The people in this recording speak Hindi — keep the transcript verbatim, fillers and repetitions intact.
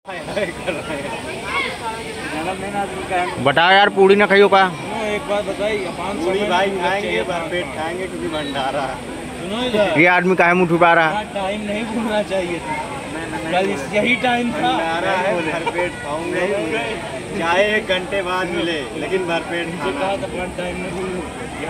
बता यार, पूड़ी ना खाइयो का। एक बात बताइए, पूड़ी भाई खाएंगे, भरपेट खाएंगे क्योंकि भंडारा। सुनो ये आदमी काहे मुँह छुपा रहा? टाइम नहीं भूलना चाहिए था, कल यही टाइम था। भंडारा है, भरपेट खाऊंगे, चाहे एक घंटे बाद मिले लेकिन भरपेट खाना। टाइम नहीं